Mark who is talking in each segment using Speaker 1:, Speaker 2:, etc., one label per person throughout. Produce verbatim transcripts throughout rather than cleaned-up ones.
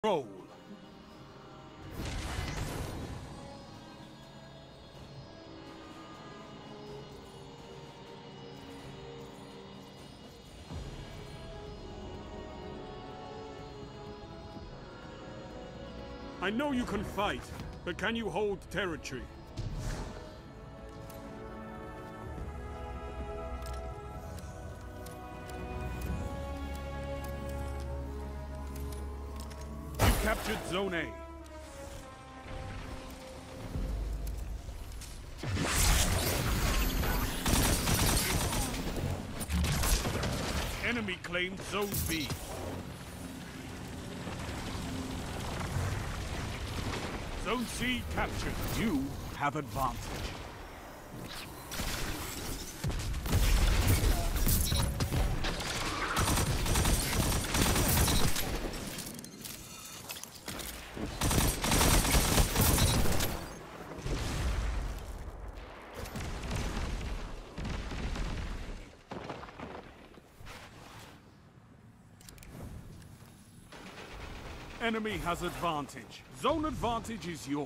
Speaker 1: Roll. I know you can fight, but can you hold territory? You captured Zone A. Enemy claimed Zone B. Zone C captured. You have advantage. Enemy has advantage. Zone advantage is yours.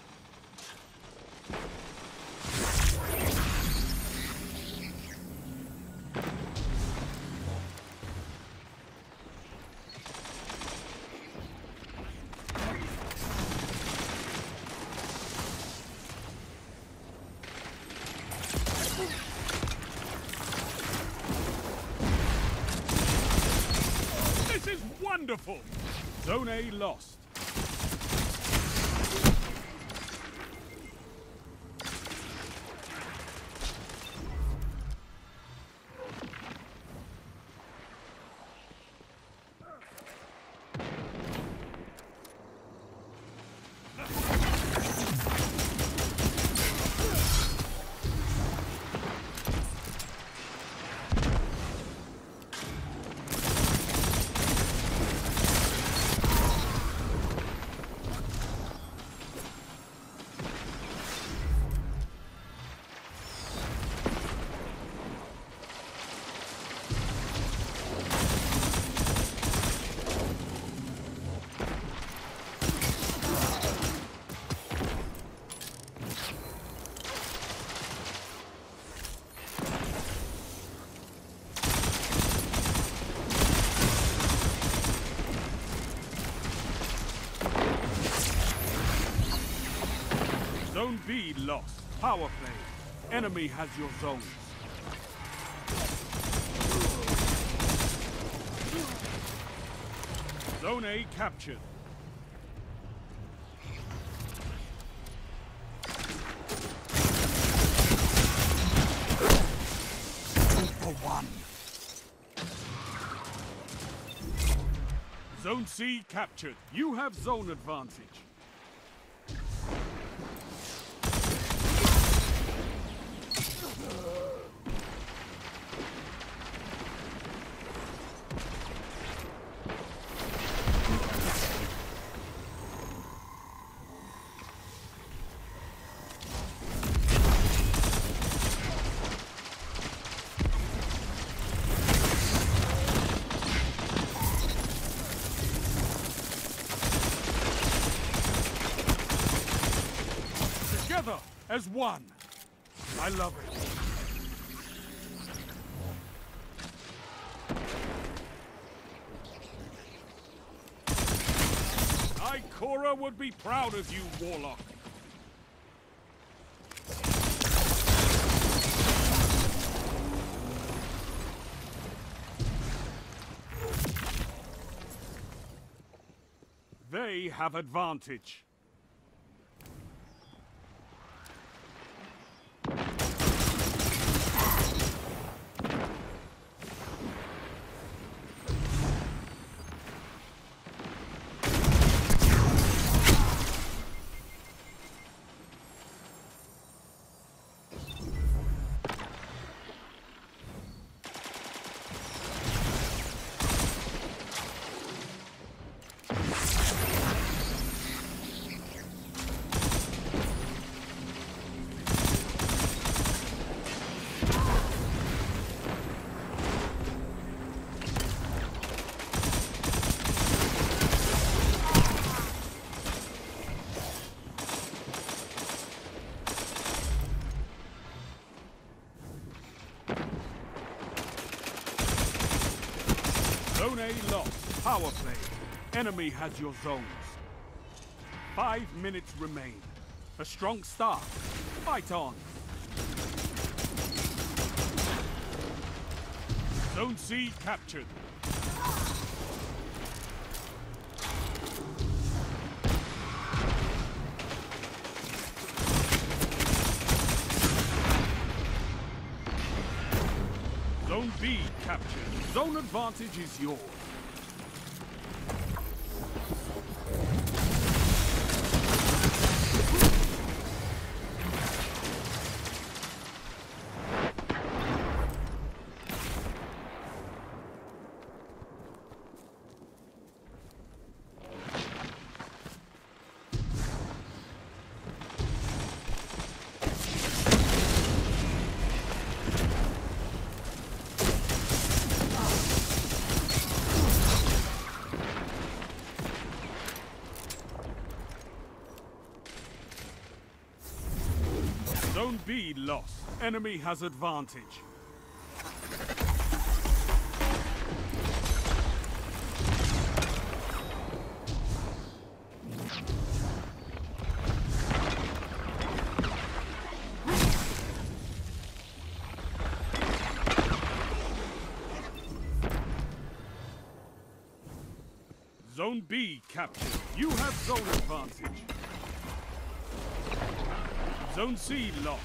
Speaker 1: This is wonderful! Zone A lost. Zone B lost. Power play. Enemy has your zones. Zone A captured. For one. Zone C captured. You have zone advantage. Together as one. I love it. Ikora would be proud of you, Warlock. They have advantage. A lost. Power play. Enemy has your zones. Five minutes remain. A strong start. Fight on. Zone C captured. Zone B captured. Zone advantage is yours. Zone B lost. Enemy has advantage. Zone B captured. You have zone advantage. Zone C lost.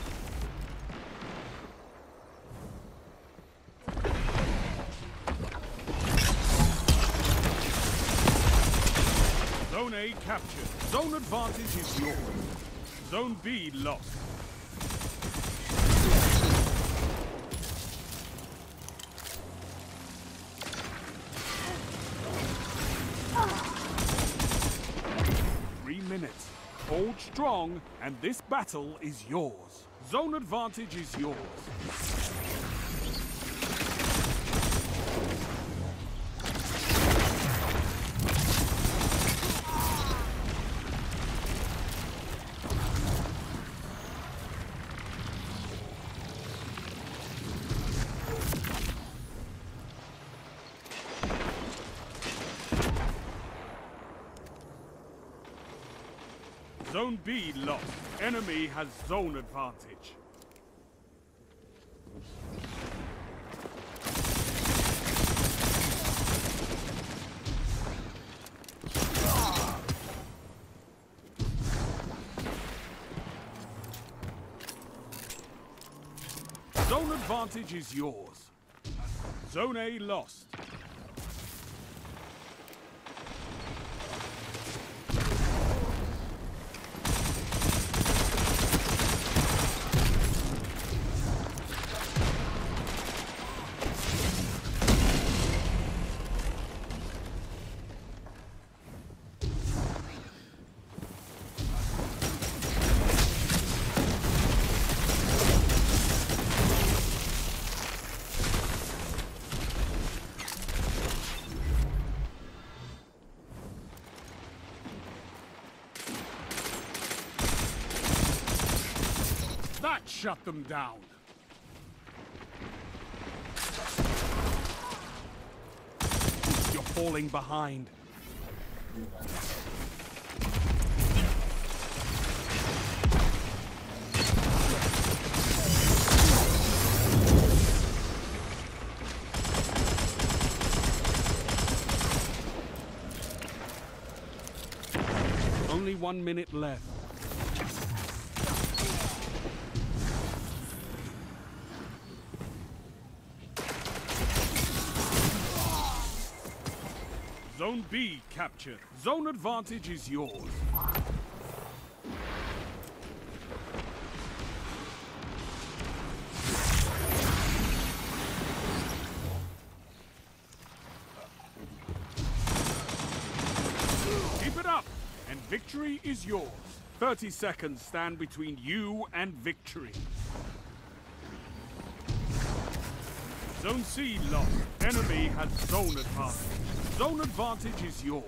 Speaker 1: Zone A captured. Zone advantage is yours. Zone B lost. Three minutes. Hold strong, and this battle is yours. Zone advantage is yours. Zone B lost. Enemy has zone advantage. Zone advantage is yours. Zone A lost. That shut them down. You're falling behind. Only one minute left. Zone B captured. Zone advantage is yours. Keep it up, and victory is yours. thirty seconds stand between you and victory. Zone C lost. Enemy has zone advantage. Zone advantage is yours.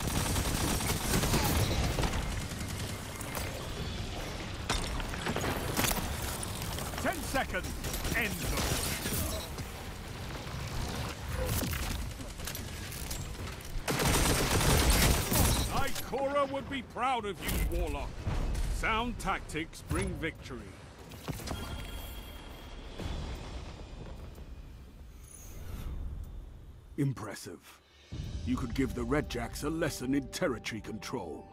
Speaker 1: Ten seconds. End zone. Emperor would be proud of you, Warlock. Sound tactics bring victory. Impressive. You could give the Redjacks a lesson in territory control.